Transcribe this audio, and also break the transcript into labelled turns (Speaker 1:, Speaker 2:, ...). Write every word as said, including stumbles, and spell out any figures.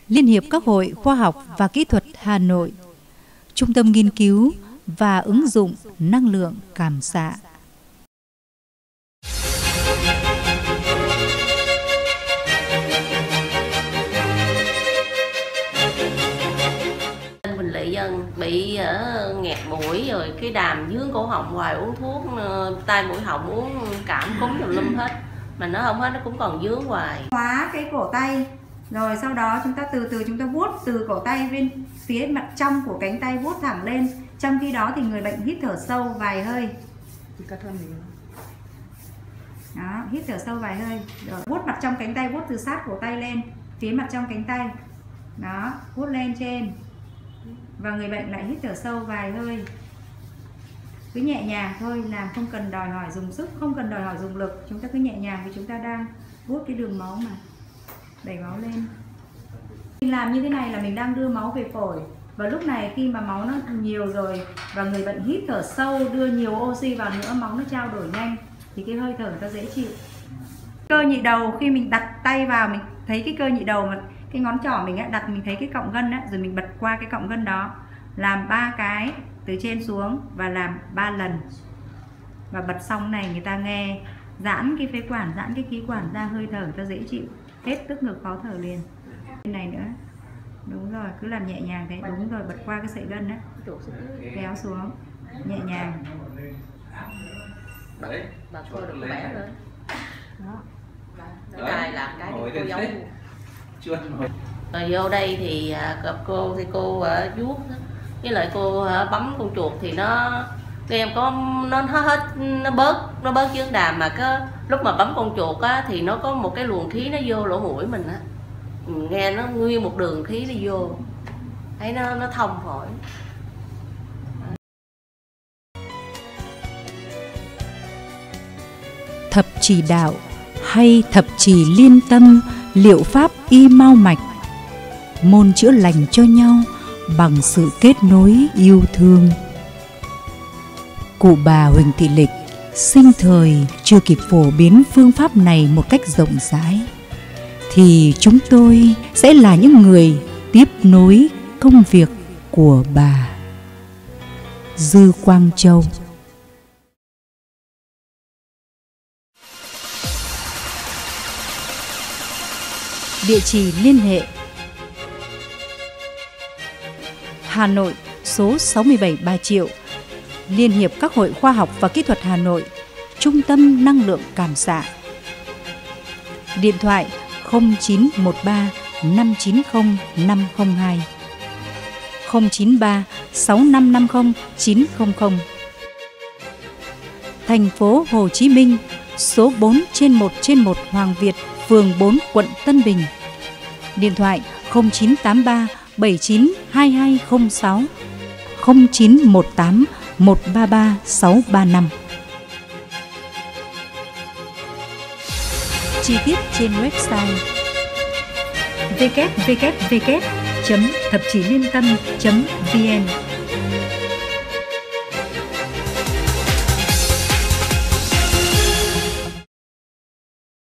Speaker 1: Liên hiệp các hội khoa học và kỹ thuật Hà Nội, Trung tâm nghiên cứu và ứng dụng năng lượng cảm xạ.
Speaker 2: Bình Lệ Dân bị ở nghẹt mũi rồi cái đàm dướng cổ họng hoài, uống thuốc tai mũi họng, uống cảm cúm tùm lum hết mà nó không hết, nó cũng còn dướng hoài.
Speaker 3: Khóa cái cổ tay rồi sau đó chúng ta từ từ chúng ta vuốt từ cổ tay bên phía mặt trong của cánh tay, vuốt thẳng lên. Trong khi đó thì người bệnh hít thở sâu vài hơi. Đó, hít thở sâu vài hơi. Rồi vuốt mặt trong cánh tay, vuốt từ sát cổ tay lên phía mặt trong cánh tay. Đó, vuốt lên trên. Và người bệnh lại hít thở sâu vài hơi. Cứ nhẹ nhàng thôi, làm không cần đòi hỏi dùng sức, không cần đòi hỏi dùng lực. Chúng ta cứ nhẹ nhàng vì chúng ta đang vuốt cái đường máu mà. Đẩy máu lên. Mình làm như thế này là mình đang đưa máu về phổi. Và lúc này khi mà máu nó nhiều rồi và người bệnh hít thở sâu, đưa nhiều oxy vào nữa, máu nó trao đổi nhanh thì cái hơi thở người ta dễ chịu. Cơ nhị đầu, khi mình đặt tay vào mình thấy cái cơ nhị đầu mà cái ngón trỏ mình á, đặt mình thấy cái cọng gân á, rồi mình bật qua cái cọng gân đó, làm ba cái từ trên xuống và làm ba lần. Và bật xong này người ta nghe giãn cái phế quản, giãn cái khí quản ra, hơi thở người ta dễ chịu, hết tức ngực khó thở liền. Bên này nữa. Đúng rồi, cứ làm nhẹ nhàng thế, đúng rồi, bật qua cái sợi gân á, kéo xuống, nhẹ nhàng.
Speaker 2: Đấy, bà cô được bé rồi. Đó. Đây làm cái cô giống. Rồi vô đây thì gặp cô thì cô vuốt, với lại cô bấm con chuột thì nó em có nó hết nó bớt nó bớt dướng đàm, mà cái lúc mà bấm con chuột á thì nó có một cái luồng khí nó vô lỗ mũi mình á, nghe nó nguyên một đường khí đi vô, thấy nó nó thông phổi.
Speaker 1: Thập chỉ đạo hay thập chỉ liên tâm, liệu pháp y mau mạch, môn chữa lành cho nhau bằng sự kết nối yêu thương. Cụ bà Huỳnh Thị Lịch sinh thời chưa kịp phổ biến phương pháp này một cách rộng rãi, thì chúng tôi sẽ là những người tiếp nối công việc của bà. Dư Quang Châu. Địa chỉ liên hệ: Hà Nội, số sáu mươi bảy Bà Triệu, Liên hiệp các hội khoa học và kỹ thuật Hà Nội, Trung tâm năng lượng cảm xạ. Điện thoại không chín một ba năm chín không năm không hai, không chín ba sáu năm năm không chín không không. Thành phố Hồ Chí Minh, số bốn trên một trên một Hoàng Việt, phường bốn, quận Tân Bình. Điện thoại không chín tám ba bảy chín hai hai không sáu, không chín một tám một ba ba sáu ba năm. Chi tiết trên website w w w chấm thập chỉ liên tâm chấm v n.